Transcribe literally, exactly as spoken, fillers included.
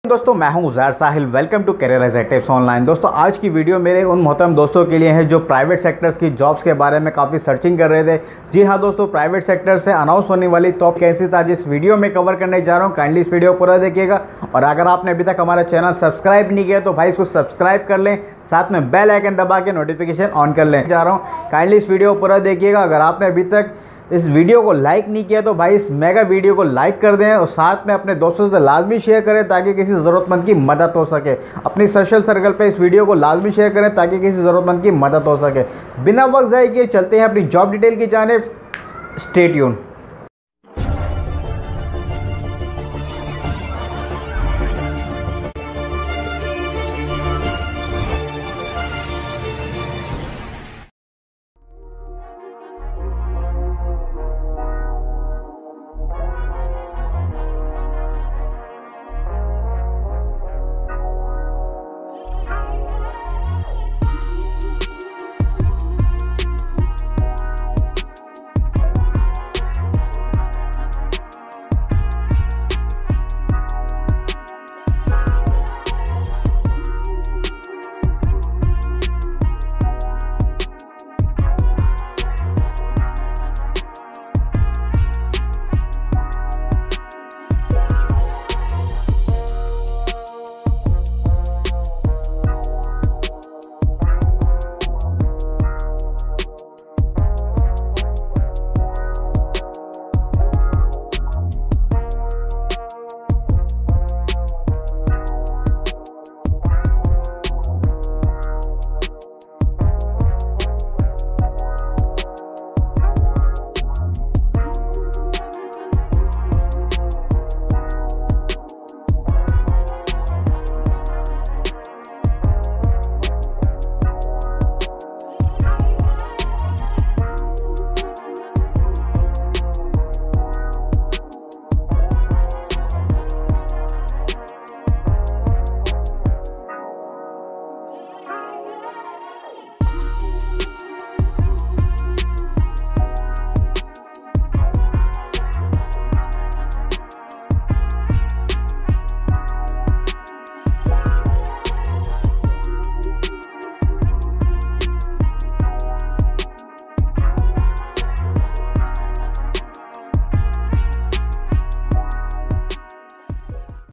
दोस्तों मैं हूं Uzair Sahil. Welcome to career executives online. दोस्तों आज की वीडियो मेरे उन मोहतरम दोस्तों के लिए है जो प्राइवेट सेक्टर्स की जॉब्स के बारे में काफ़ी सर्चिंग कर रहे थे। जी हां दोस्तों, प्राइवेट सेक्टर से अनाउंस होने वाली टॉप वैकेंसीज आज इस वीडियो में कवर करने जा रहा हूं। काइंडली इस वीडियो पूरा देखिएगा और अगर आपने अभी तक हमारा चैनल सब्सक्राइब नहीं किया तो भाई इसको सब्सक्राइब कर लें, साथ में बेल आइकन दबा के नोटिफिकेशन ऑन कर लें जा रहा हूँ। काइंडली इस वीडियो पूरा देखिएगा। अगर आपने अभी तक इस वीडियो को लाइक नहीं किया तो भाई इस मेगा वीडियो को लाइक कर दें और साथ में अपने दोस्तों से लाजमी शेयर करें ताकि किसी ज़रूरतमंद की मदद हो सके। अपनी सोशल सर्कल पे इस वीडियो को लाजमी शेयर करें ताकि किसी ज़रूरतमंद की मदद हो सके। बिना वक्त ज़ाय किए चलते हैं अपनी जॉब डिटेल की जानिब। Stay tune.